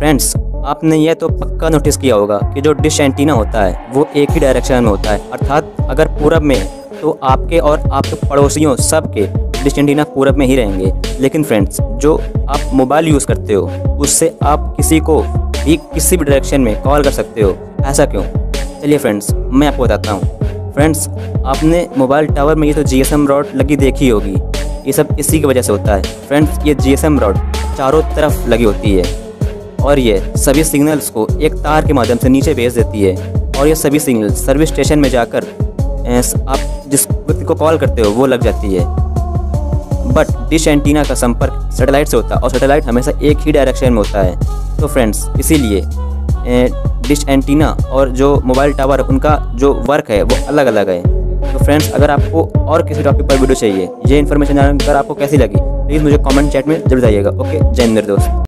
Friends, आपने यह तो पक्का नोटिस किया होगा कि जो डिश एंटीना होता है वो एक ही डायरेक्शन में होता है, अर्थात अगर पूरब में तो आपके और आपके पड़ोसियों सब के डिश एंटीना पूरब में ही रहेंगे। लेकिन फ्रेंड्स, जो आप मोबाइल यूज़ करते हो उससे आप किसी को भी किसी भी डायरेक्शन में कॉल कर सकते हो। ऐसा क्यों? चलिए फ्रेंड्स, मैं आपको बताता हूँ। फ्रेंड्स, आपने मोबाइल टावर में ये तो GSM रॉड लगी देखी होगी, ये सब इसी की वजह से होता है। फ्रेंड्स, ये GSM रॉड चारों तरफ लगी होती है और ये सभी सिग्नल्स को एक तार के माध्यम से नीचे भेज देती है और ये सभी सिग्नल सर्विस स्टेशन में जाकर आप जिस व्यक्ति को कॉल करते हो वो लग जाती है। बट डिश एंटीना का संपर्क सैटेलाइट से होता है और सैटेलाइट हमेशा एक ही डायरेक्शन में होता है। तो फ्रेंड्स, इसीलिए डिश एंटीना और जो मोबाइल टावर उनका जो वर्क है वो अलग अलग है। तो फ्रेंड्स, अगर आपको और किसी टॉपिक पर वीडियो चाहिए, ये इन्फॉर्मेशन जानकर आपको कैसी लगी, प्लीज़ मुझे कमेंट चैट में जरूर बताइएगा। ओके, जय हिंद मेरे दोस्त।